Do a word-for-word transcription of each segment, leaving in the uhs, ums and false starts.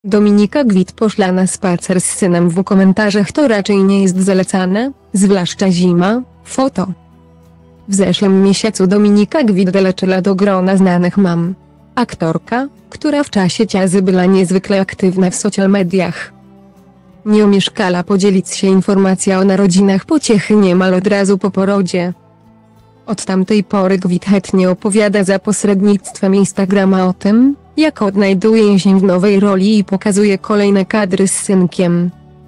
Dominika Gwit poszła na spacer z synem. W komentarzach to raczej nie jest zalecane, zwłaszcza zima. Foto. W zeszłym miesiącu Dominika Gwit dołączyła do grona znanych mam. Aktorka, która w czasie ciazy była niezwykle aktywna w social mediach. Nie omieszkała podzielić się informacją o narodzinach pociechy niemal od razu po porodzie. Od tamtej pory Gwit chętnie opowiada za pośrednictwem Instagrama o tym, jak odnajduje się w nowej roli i pokazuje kolejne kadry z synkiem.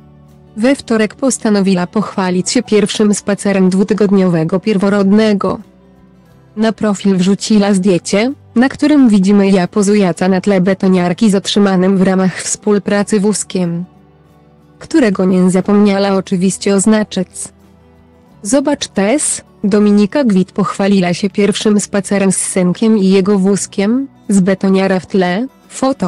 We wtorek postanowiła pochwalić się pierwszym spacerem dwutygodniowego pierworodnego. Na profil wrzuciła zdjęcie, na którym widzimy ją pozująca na tle betoniarki z otrzymanym w ramach współpracy wózkiem, którego nie zapomniała oczywiście oznaczyć. Zobacz też, Dominika Gwit pochwaliła się pierwszym spacerem z synkiem i jego wózkiem, z betoniara w tle. Foto.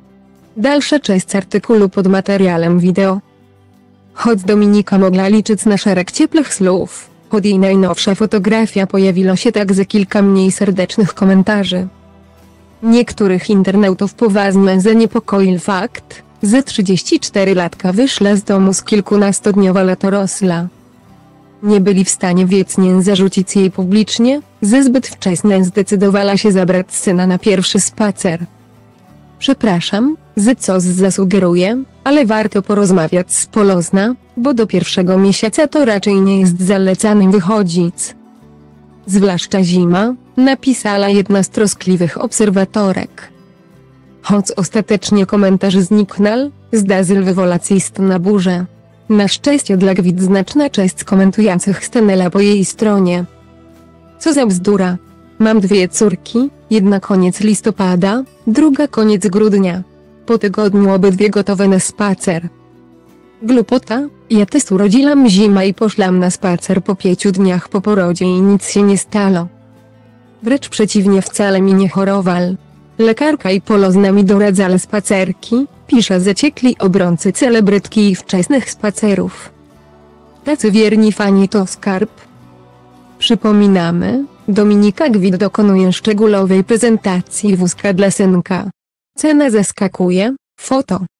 Dalsza część artykułu pod materiałem wideo. Choć Dominika mogła liczyć na szereg ciepłych słów, pod jej najnowsza fotografia pojawiło się także kilka mniej serdecznych komentarzy. Niektórych internautów poważnie zaniepokoił fakt, że trzydziestoczterolatka wyszła z domu z kilkunastodniowa latorosla. Nie byli w stanie wiecnie zarzucić jej publicznie, że zbyt wcześnie zdecydowała się zabrać syna na pierwszy spacer. Przepraszam, że coś zasugeruję, ale warto porozmawiać z Polozna, bo do pierwszego miesiąca to raczej nie jest zalecane wychodzić. Zwłaszcza zima, napisała jedna z troskliwych obserwatorek. Choć ostatecznie komentarz zniknął, zdarzył wywołać istotną burzę. Na szczęście dla Gwit znaczna część komentujących stanęła po jej stronie. Co za bzdura. Mam dwie córki, jedna koniec listopada, druga koniec grudnia. Po tygodniu obydwie gotowe na spacer. Głupota, ja też urodziłam zimę i poszłam na spacer po pięciu dniach po porodzie i nic się nie stało. Wręcz przeciwnie, wcale mi nie chorował. Lekarka i Polozna mi doradzała spacerki, pisze zaciekli obrońcy celebrytki i wczesnych spacerów. Tacy wierni fani to skarb. Przypominamy, Dominika Gwit dokonuje szczegółowej prezentacji wózka dla synka. Cena zaskakuje. Foto.